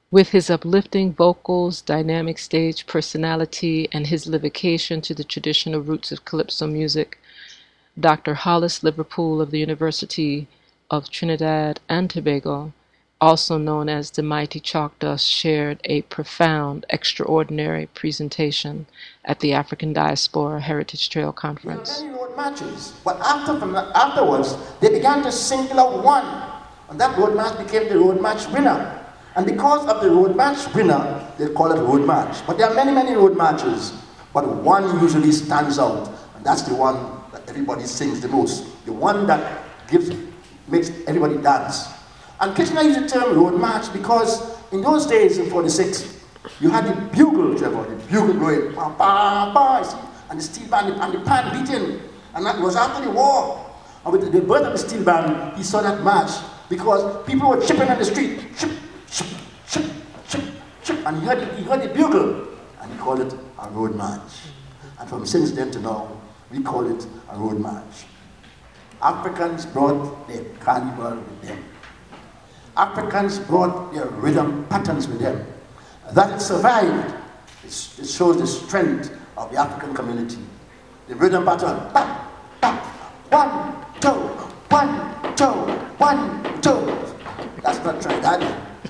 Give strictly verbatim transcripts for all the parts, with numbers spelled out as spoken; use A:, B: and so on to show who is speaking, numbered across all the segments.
A: With his uplifting vocals, dynamic stage personality, and his livocation to the traditional roots of calypso music, Doctor Hollis Liverpool of the University of Trinidad and Tobago, also known as the mighty Chalkdust, shared a profound, extraordinary presentation at the African Diaspora Heritage Trail Conference.
B: Many road marches, but after, from, afterwards, they began to single out one, and that road march became the road march winner. And because of the road march winner, they call it road march. But there are many, many road marches, but one usually stands out, and that's the one that everybody sings the most, the one that gives, makes everybody dance. And Kitchener used the term road march because in those days, in forty-six, you had the bugle, Trevor, the bugle blowing, bah, bah, bah, see, and the steel band and the pan beating. And that was after the war. And with the birth of the steel band, he saw that march because people were chipping on the street, chip, chip, chip, chip, chip, and he heard, the, he heard the bugle, and he called it a road march. And from since then to now, we call it a road march. Africans brought their carnival with them. Africans brought their rhythm patterns with them. That it survived, it's, it shows the strength of the African community. The rhythm pattern, ba, ba, one, two, one, two, one, two. That's not Trinidad.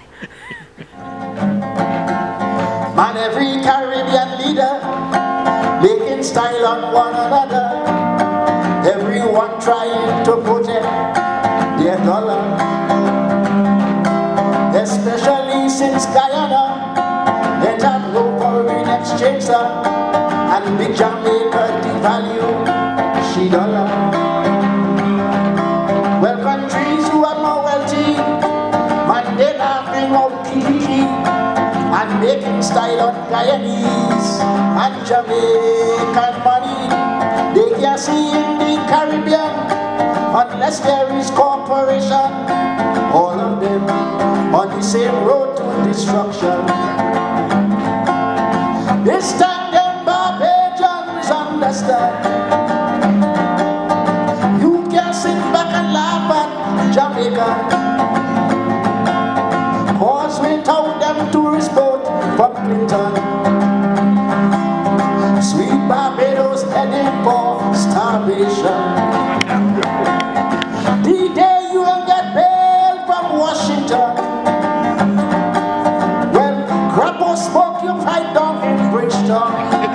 B: Man, every Caribbean leader making style on one another. Everyone trying to protect their dollar. Especially since Guyana, they have no foreign exchange, sir, and big Jamaica devalue she dollar. Well, countries who are more wealthy, man, they laughing out kiki and making style on Guyanese and Jamaican money. They can't see in the Caribbean unless there is cooperation. All of them on the same road to destruction. This time them Barbadians understand. You can sit back and laugh at Jamaica, cause without them tourist boat from Clinton, sweet Barbados heading for starvation. The day you will get bail from Washington, well, Grappo smoke you right down in Bridgetown.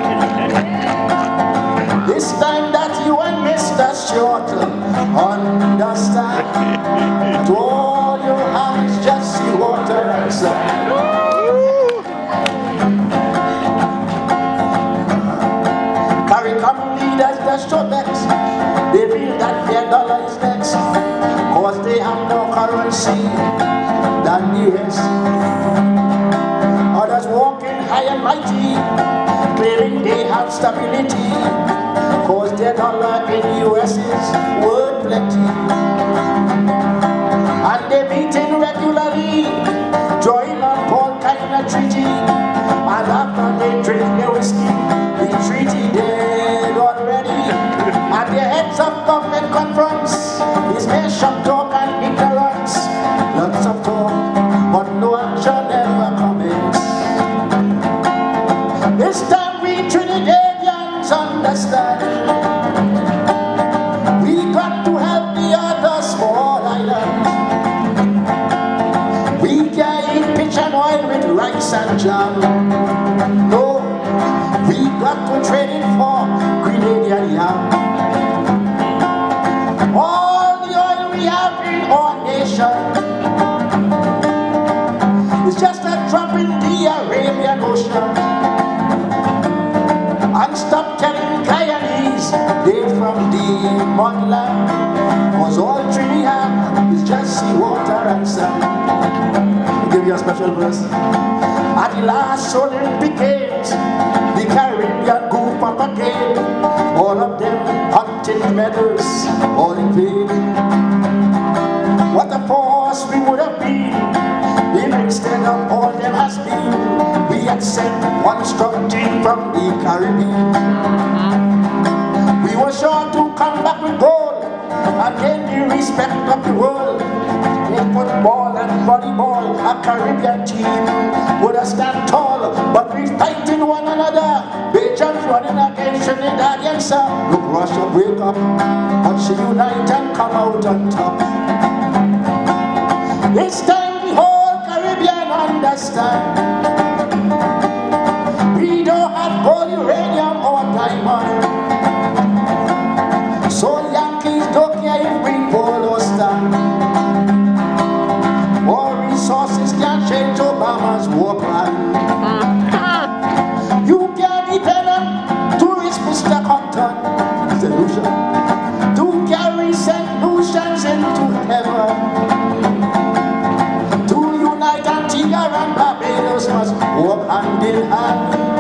B: This time that you and Mister Short understand that all you have is just sea water and sand. CARICOM leaders that show next, they feel that their dollar is next, cause they have more currency than the rest. Others walking high and mighty, claiming they have stability, cause their dollar in U S is worth plenty. And they meeting regularly, join up all kind of treaty, and after they drink their whiskey, the treaty dead already. And their heads of government conference is mere shop talk and ignorance. Lots of talk, but no action ever comments. This time we Trinidadians understand. We got to help the other small islands. We can't eat pitch and oil with rice and jam. No, we got to trade it for Grenadian yam. All the oil we have in our nation is just a drop in the Arabian Ocean. And stop telling Guyanese they're from the motherland, cause all Trinidad is just sea water and sand. I'll give you a special verse. At the last Olympic Games, the Caribbean goof up again. All of them hunting medals, all in vain. What a force we would have been if instead of all them has been, we had sent one strong team from the Caribbean. We were sure to come back with gold and gain the respect of the world in football and volleyball, a Caribbean team would have stand tall, but we fighting one another. Belgium's running against Trinidad, yes sir. Look, Russia break up, but she unite and come out on top. This time the whole Caribbean understand. We don't have gold, uranium or diamond. So Yankees don't care if we fall or stand. More resources can change Obama's war plan. You can depend on tourist Mister Compton, solution, to carry solutions into heaven. To unite Antigua and Barbados must walk hand in hand.